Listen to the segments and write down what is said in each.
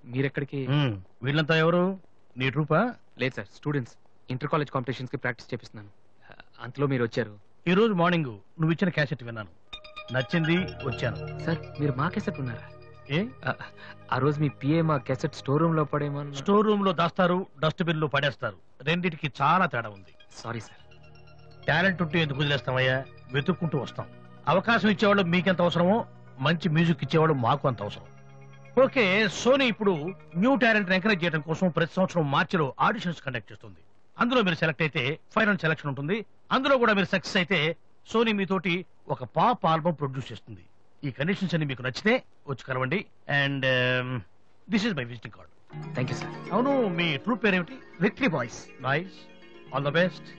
మీరెక్కడికి? వీళ్ళంతా ఎవరు? నీ ట్రూపా? లేదు sir, students. Inter college competitions కి ప్రాక్టీస్ చేపిస్తున్నాను. అంతలో మీరు వచ్చారు. ఈ రోజు మార్నింగ్ నువ్వు ఇచ్చిన క్యాసెట్ విన్నాను, నచ్చింది, వచ్చాను. సార్ మీరు మా క్యాసెట్ ఉన్నారా? ఏ ఆ రోజు మీ పిఏ మా క్యాసెట్ స్టోర్ రూమ్ లో పడేమో. స్టోర్ రూమ్ లో దాస్తారు, డస్ట్బిన్ లో పడేస్తారు. రెండింటికి చాలా తేడా ఉంది. Sorry sir. టాలెంట్ ఉంటే ఎందుకు వదిలేస్తామయ్యా? వెతుక్కుంటూ వస్తాం. అవకాశం ఇచ్చేవాళ్ళు మీకెంత అవసరమో మంచి మ్యూజిక్ ఇచ్చేవాళ్ళు మాకు అంత అవసరం. ఓకే, సోనీ ఇప్పుడు న్యూ టాలెంట్ ఎంకరేజ్ చేయడం కోసం ప్రతి సంవత్సరం మార్చిలో ఆడిషన్స్ కండక్ట్ చేస్తుంది. అందులో మీరు సెలెక్ట్ అయితే ఫైనల్ సెలక్షన్ ఉంటుంది. అందులో కూడా మీరు సక్సెస్ అయితే సోనీ మీతోటి ఒక పాప్ ఆల్బమ్ ప్రొడ్యూస్ చేస్తుంది. ఈ కండిషన్స్ అన్ని మీకు నచ్చితే వచ్చి కలవండి. And this is my visiting card. Thank you sir. అవును, మీ ట్రూప్ పేరేమిటి? Victory boys. Nice, all the best.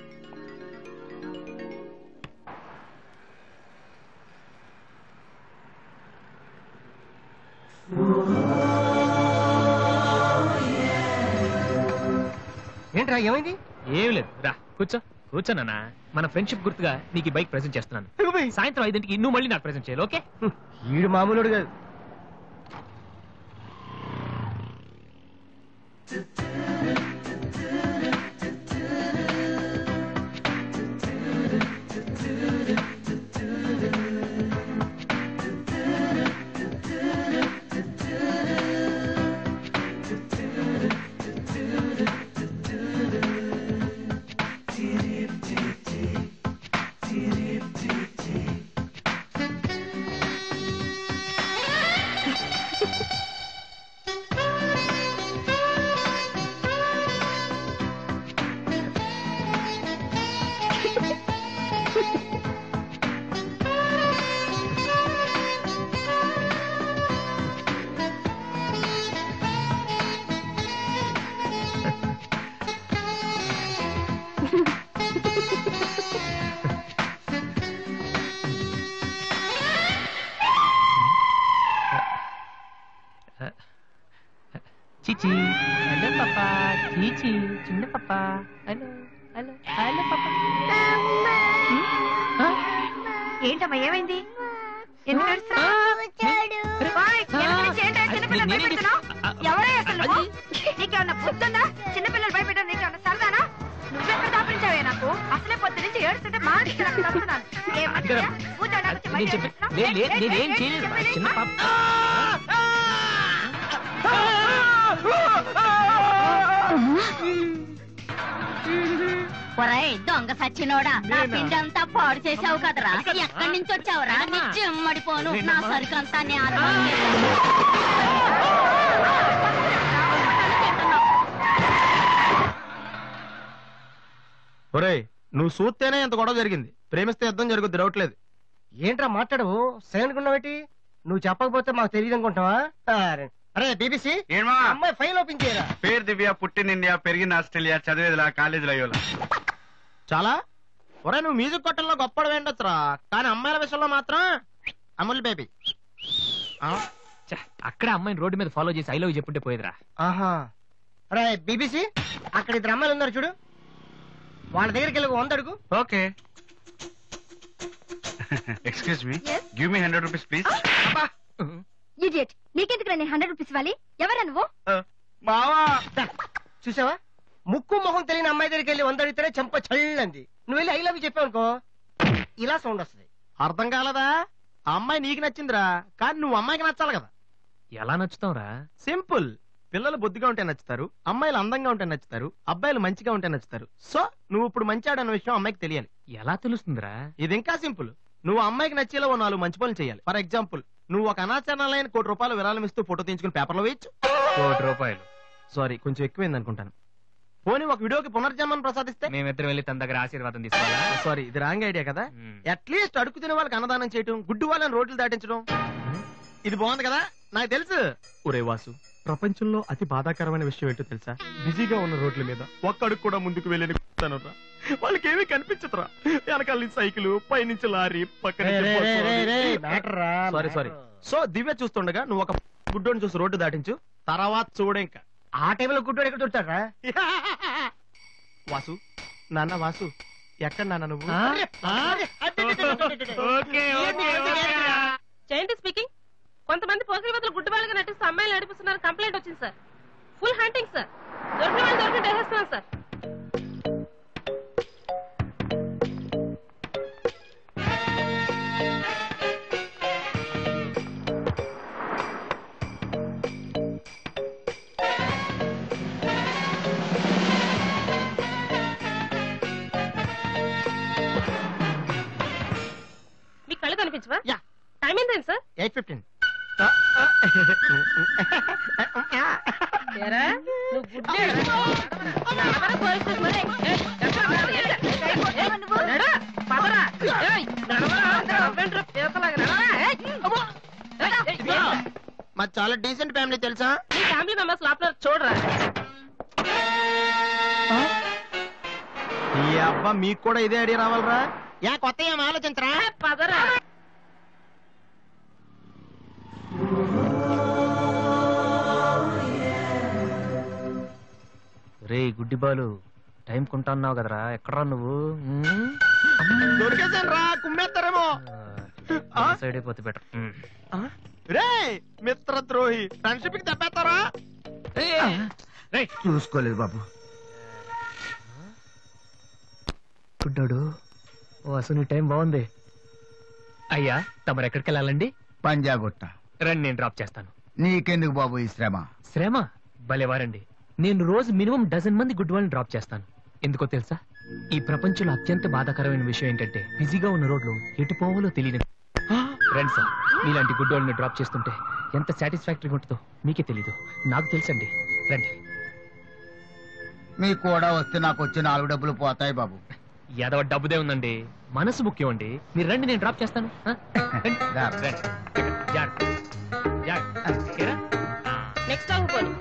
ఏంట్రా ఏమైంది? ఏం లేదు, రా కూర్చో. కూర్చోనన్నా, మన ఫ్రెండ్షిప్ గుర్తుగా నీకు ఈ బైక్ ప్రెజెంట్ చేస్తున్నాను. సాయంత్రం 5ంటికి నువ్వు మళ్ళీ నాకు ప్రెజెంట్ చేయాలి, ఓకే? వీడు మామూలుడు కాదు. చీచి, హలో పాపా. చీచి, చిన్న పాపా. హలో హలో హలో పాపా. ఏంటమ్మా ఏమైంది? ఎందుకు ఏడుస్తున్నావ్? ఓయ్, వెనక నుంచి ఏంటో చిన్నపిల్లలు భయపెడుతున్నావ్? ఎవరే అసలు నువ్వు? నీకేమన్నా బుద్ధుందా? చిన్నపిల్లలు భయపెట్టడం నీకేమన్నా సరదానా? నువ్వెక్కడ దాపించావే నాకు? అసలే పొద్దు నుంచి ఏడుస్తుంటే మానేసి నాకు తప్పుతున్నాను. ఏమన్నా కూర్చోడానికి వచ్చి భయం చేస్తున్నావ్? నేనేం చేయలేదు, చిన్న పాప. ఒరేయ్ దొంగ సచ్చినోడా, నా పిండంతా పాడు చేసావు కదరా. ఎక్కడి నుంచి వచ్చావురా? నీ చెమ్మడిపోను. నా సరుకంతా నేను ఒరేయ్, నువ్వు చూస్తేనే ఎంత గొడవ జరిగింది. ప్రేమిస్తే యుద్ధం జరుగుద్ది, డౌట్ లేదు. ఏంట్రా మాట్లాడవు? సైలెంట్ ఉన్నావేటి? నువ్వు చెప్పకపోతే మాకు తెలియదు అనుకుంటావా? అరే బీబీసీ, అమ్మాయి ఫైల్ ఓపెన్ చేయరా. పేరు దివ్య, పుట్టిన ఇండియా, పెరిగిన ఆస్ట్రేలియా, చదివేదిలా కాలేజీలో అయ్యోలా. చాలా ఒరే, నువ్వు మ్యూజిక్ కొట్టంలో గొప్పడు వేండొచ్చురా, కానీ అమ్మాయిల విషయంలో మాత్రం అమూల్ బేబీ. అక్కడ అమ్మాయిని రోడ్డు మీద ఫాలో చేసి ఐ లవ్ చెప్పుంటే పోయేదిరా. ఆహా. అరే బీబీసీ, అక్కడ ఇద్దరు అమ్మాయిలు ఉన్నారు చూడు, వాళ్ళ దగ్గరికి వెళ్ళి 100 అడుగు. Okay. Excuse me, give me 100 rupees please. Idiot, నీకెందుకు నేను 100 రూపీస్ ఇవ్వాలి? ఎవరా నువ్వు? మావా, చూసావా, ముక్కు మొహం తెలియని అమ్మాయి దగ్గరికి వెళ్ళి 100 అడిగితేనే చెంప చల్లంది. నువ్వు వెళ్ళి ఐ లవ్ యూ చెప్పావు అనుకో, ఇలా సౌండ్ వస్తుంది. అర్థం కాలదా? ఆ అమ్మాయి నీకు నచ్చిందిరా, కానీ నువ్వు అమ్మాయికి నచ్చాలి కదా. ఎలా నచ్చుతావురా? సింపుల్. పిల్లలు బొద్దుగా ఉంటే నచ్చుతారు, అమ్మాయిలు అందంగా ఉంటే నచ్చుతారు, అబ్బాయిలు మంచిగా ఉంటే నచ్చుతారు. సో నువ్వు ఇప్పుడు మంచివాడు అన్న విషయం అమ్మాయికి తెలియాలి. ఎలా తెలుస్తుందిరా? ఇది ఇంకా సింపుల్. నువ్వు అమ్మాయికి నచ్చేలా 4 మంచి పనులు చేయాలి. ఫర్ ఎగ్జాంపుల్, నువ్వు ఒక అనాచరణలైన ₹1,00,00,000 విరాళం ఇస్తూ ఫోటో తీయించుకుని పేపర్లో వేయచ్చు. ₹1,00,00,000? సారీ, కొంచెం ఎక్కువైంది అనుకుంటాను. పోనీ ఒక వీడియోకి పునర్జన్మను ప్రసాదిస్తే? మేమిద్దరం వెళ్ళి తన దగ్గర ఆశీర్వాదం తీసుకోవాలా? సారీ, ఇది రాంగ్ ఐడియా కదా. అట్లీస్ట్ అడుగు తినే వాళ్ళకి అన్నదానం చేయటం, గుడ్డు వాళ్ళని రోడ్లు దాటించడం, ఇది బాగుంది కదా. నాకు తెలుసు. ఒరే వాసు, ప్రపంచంలో అతి బాధాకరమైన విషయం ఏంటో తెలుసా? బిజీగా ఉన్న రోడ్ల మీద ఒక్క అడుగు కూడా ముందుకు వెళ్ళని వాళ్ళకి ఏమీ కనిపించదురా. వెనకాల సైకిల్, పైనుంచి లారీ, పక్కన. Sorry sorry. సో దివ్య చూస్తుండగా నువ్వు ఒక గుడ్డోని చూసి రోడ్డు దాటించు, తర్వాత చూడే. ఇంకా ఆ టైంలో గుడ్డోడు ఎక్కడ దొరుకుతాడా? వాసు, నాన్న వాసు, ఎక్కడ నాన్న నువ్వు? స్పీకింగ్. కొంతమంది పోకిరి వద్దలు గుడ్డి వాళ్ళగా నటిస్తూ అమ్మాయిలు నడిపిస్తున్నారు కంప్లైంట్ వచ్చింది సార్. Full hunting sir. దొరికిన వాళ్ళు దొరికిన వేసేస్తున్నాం సార్. మీకు కళ్ళు కనిపించవా? టైం ఏంటండి సార్? 8:15. ఏరా, నువ్వు గుడ్డేరా? నడవరా పోలీస్ స్టేషన్ మరి? నడు, పదరా. నడవరా, వెంట్రు, పేదలాగా నడవరా. అమ్మో. మాది చాలా డీసెంట్ ఫ్యామిలీ తెలుసా? నీ ఫ్యామిలీ మెంబర్స్ లోపల చూడరా. ఈ అబ్బా మీకు కూడా ఇదే ఐడియా రావాలరా? యా కొత్త ఏం ఆలోచించరా? పదరా. రే గుడ్డి బాలు, టైం కొంటా అన్నావు కదరా, ఎక్కడరా నువ్వు? దొరికేసాను రా, కుమ్మేస్తారేమో. సైడ్ అయిపోతే బెటర్. రే మిత్రద్రోహి, ఫ్రెండ్షిప్ కి తప్పేస్తారా? చూసుకోలేదు బాబు. గుడ్డాడు, ఓ అసలు టైం బాగుంది. అయ్యా తమరు ఎక్కడికి వెళ్ళాలండి? పంజాగుట్ట. రండి, నేను డ్రాప్ చేస్తాను. నీకెందుకు బాబు ఈ శ్రమ? శ్రమ భలేవారండి. నేను రోజు మినిమం డజన్ మంది గుడ్ వాళ్ళని డ్రాప్ చేస్తాను. ఎందుకో తెలుసా? ఈ ప్రపంచంలో అత్యంత బాధాకరమైన విషయం ఏంటంటే బిజీగా ఉన్న రోడ్లు ఎటు పోవాలో తెలియదు. రండి సార్, మీలాంటి గుడ్ వాళ్ళని డ్రాప్ చేస్తుంటే ఎంత సాటిస్ఫాక్టరీగా ఉంటుందో మీకే తెలీదు, నాకు తెలుసండి. రండి. మీకు కూడా వస్తే నాకు వచ్చి 4 డబ్బులు పోతాయి బాబు. ఏదో డబ్బుదే ఉందండి, మనసు ముఖ్యం అండి. మీరు రండి, నేను డ్రాప్ చేస్తాను. నెక్స్ట్ టైం పోనీ.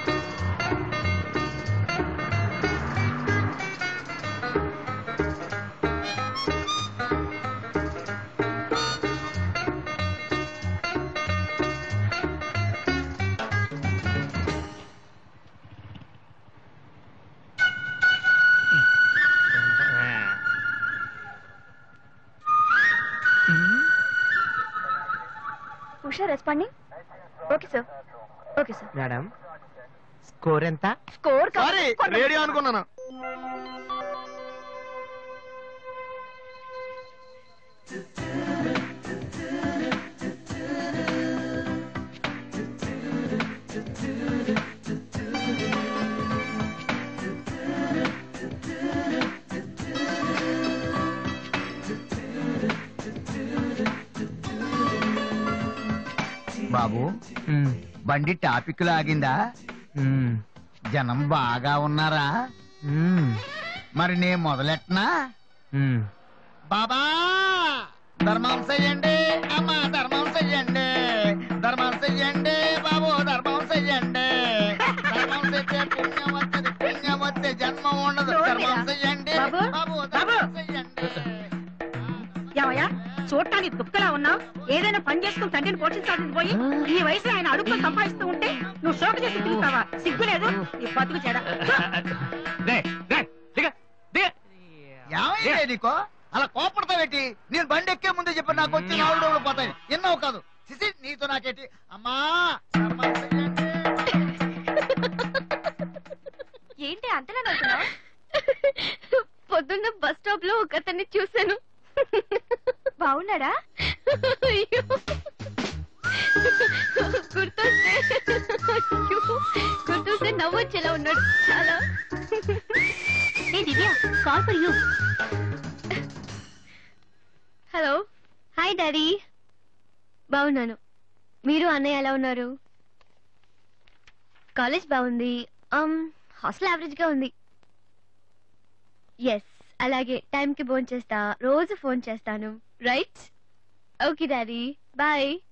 Usha responding. Okay sir, okay sir. Madam score ఎంత? స్కోర్ సారీ, రేడియో అనుకున్నాను. బాబు బండి టాపిక్ లాగిందా? జనం బాగా ఉన్నారా? మరి నేను మొదలెట్టనా? బాబా ధర్మం చెయ్యండి, అమ్మా ధర్మం చెయ్యండి, ధర్మం చెయ్యండి బాబు, ధర్మం చెయ్యండి. ధర్మం చేస్తే పుణ్యం వస్తుంది, పుణ్యం వస్తే జన్మ ఉండదు. ధర్మం చెయ్యండి బాబు, ధర్మం చెయ్యండి. ఏమయ్యా చూడటానికి దుఃఖలా ఉన్నావు? ఏదైనా పని చేసుకుని తండ్రిని పోషించాల్సింది పోయి ఈ వయసులో ఆయన అడుగులు సంపాదిస్తూ ఉంటే నువ్వు షోక చేసి తిరుగుతావా? సిగ్గులేదు నీ బతుకు చెడ. ఏమైంది నీకో అలా కోపడతావేటి? నేను బండి ఎక్కే ముందే చెప్పి నాకు వచ్చి 4 డబ్బులు పోతాయి. ఎన్నో కాదు సిసి, నీతో నాకేటి? అమ్మా ఏంటి అంతలా నవ్వుతున్నావు? పొద్దున్న బస్ స్టాప్ లో ఒక అతన్ని చూశాను. బాగున్నాడా? గుర్తొస్తే నవ్వొచ్చేలా ఉన్నాడు చాలా. ఏ Divya, call for you. Hello, hi daddy. బాగున్నాను. మీరు అన్నయ్య ఎలా ఉన్నారు? కాలేజ్ బాగుంది. హాస్టల్ యావరేజ్ గా ఉంది. ఎస్, అలాగే టైంకి ఫోన్ చేస్తా, రోజు ఫోన్ చేస్తాను. రైట్? Okay daddy, bye.